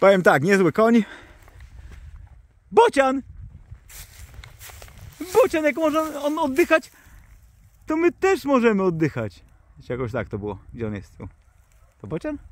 Powiem tak, niezły koń. Bocian! Bocian, jak może on oddychać, to my też możemy oddychać. Jakoś tak to było. Gdzie on jest tu? To bocian?